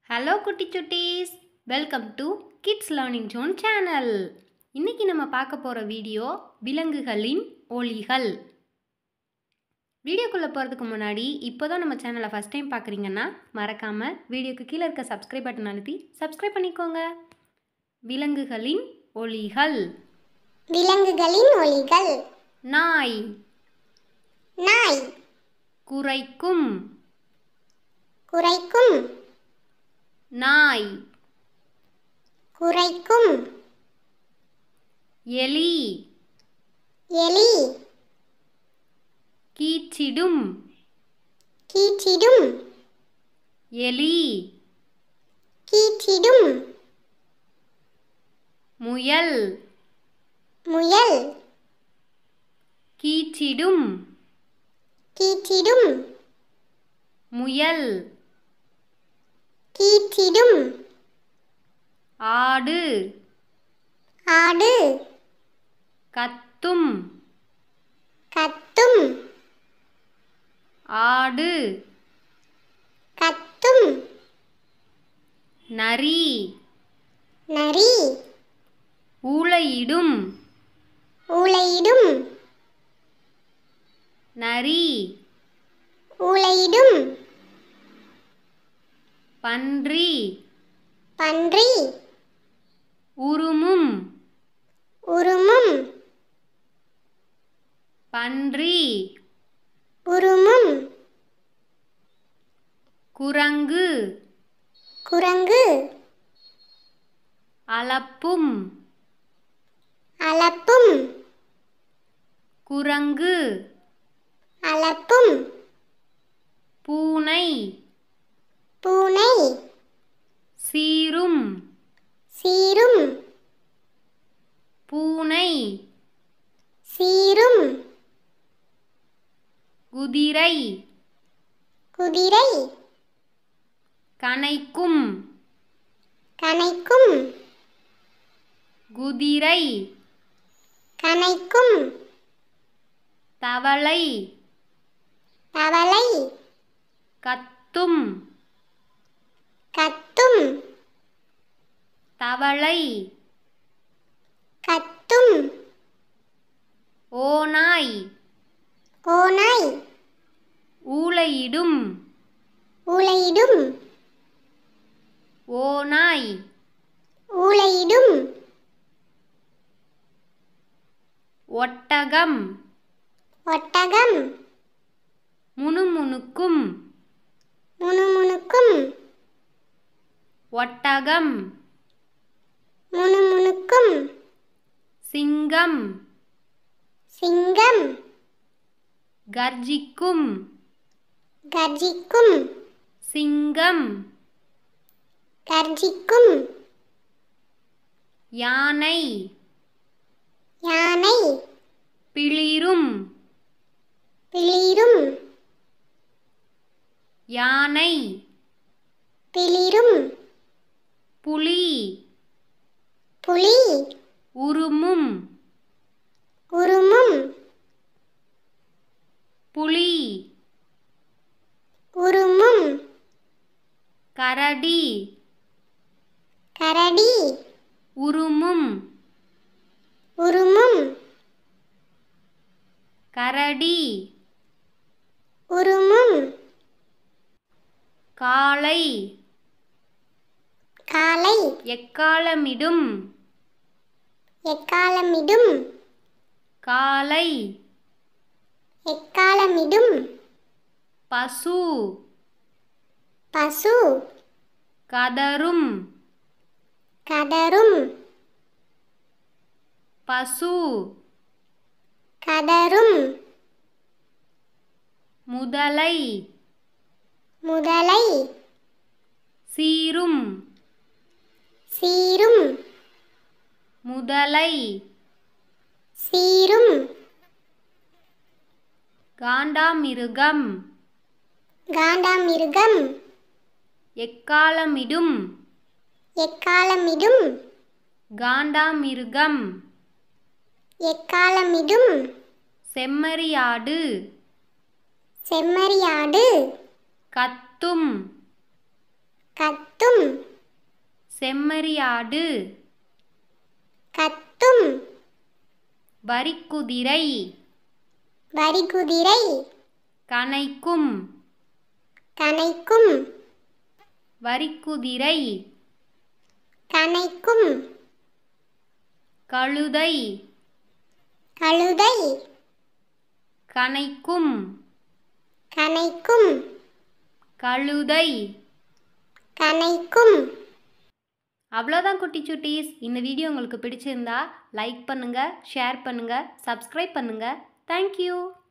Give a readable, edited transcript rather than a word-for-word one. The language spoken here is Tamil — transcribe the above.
ஹலோ குட்டி சுட்டீஸ், welcome to kids learning zone channel. இன்னைக்கு நம்ம பார்க்க போகிற வீடியோ விலங்குகளின் ஒலிகள். வீடியோக்குள்ளே போகிறதுக்கு முன்னாடி இப்போ தான் நம்ம சேனலை ஃபஸ்ட் டைம் பார்க்குறீங்கன்னா மறக்காமல் வீடியோக்கு கீழே இருக்க சப்ஸ்கிரைப் பட்டன் அழுத்தி சப்ஸ்கிரைப் பண்ணிக்கோங்க. விலங்குகளின் ஒலிகள். விலங்குகளின் ஒலிகள். நாய். நாய். குரைக்கும். குரைக்கும். நாய். குரைக்கும். எலி. எலி. கீச்சிடும். கீச்சிடும். எலி. கீச்சிடும். முயல். முயல். கீச்சிடும். கீச்சிடும். முயல். கீச்சிடும். ஆடு. ஆடு. கத்தும். கத்தும். ஆடு. கத்தும். நரி. நரி. ஊளையிடும். ஊளையிடும். நரி. ஊளையிடும். பன்றி. பன்றி. உருமும். உருமும். பன்றி. உருமும். குரங்கு. குரங்கு. அலப்பும். அலப்பும். குரங்கு. அலப்பும். பூனை. பூனை. சீரும். சீரும். பூனை. சீரும். குதிரை. குதிரை. கனைக்கும். கனைக்கும். குதிரை. கனைக்கும். தவளை. தவளை. கத்தும். கத்தும். தவளை. கத்தும். ஓநாய். ஓநாய். ஊளையிடும். ஊளையிடும். ஓநாய். ஊளையிடும். ஒட்டகம். ஒட்டகம். முணுமுணுக்கும். முணுமுணுக்கும். ஒட்டகம். முணுமுணுக்கும். சிங்கம். சிங்கம். கர்ஜிக்கும். கர்ஜிக்கும். சிங்கம். கர்ஜிக்கும். யானை. யானை. பிளிரும். பிளிரும். யானை. பிளிரும். புலி. புலி. உருமும். உருமும். புலி. உருமும். கரடி. கரடி. உருமும். உருமும். கரடி. உருமும். காளை. காளை. எக்காலமிடும். எக்காலமிடும். காளை. எக்காலமிடும். பசு. பசு. கதரும். கதரும். பசு. கதரும். முதலை. முதலை. சீரும். சீரும். முதலை. சீரும். காண்டாமிருகம். காண்டாமிருகம். எக்காலமிடும். எக்காலமிடும். காண்டாமிருகம். எக்காலமிடும். செம்மறியாடு. செம்மறியாடு. கத்தும். கத்தும் செம்மறியாடு கத்தும் வரிக்குதிரை வரிகுதிரை கனைக்கும் கனைக்கும் வரிக்குதிரை கனைக்கும் கழுதை கழுதை கனைக்கும் கனைக்கும் கழுதை. கனைக்கும். அவ்வளோதான் குட்டி சுட்டீஸ். இந்த வீடியோ உங்களுக்கு பிடிச்சிருந்தா லைக் பண்ணுங்கள், ஷேர் பண்ணுங்கள், சப்ஸ்கிரைப் பண்ணுங்கள். தேங்க்யூ.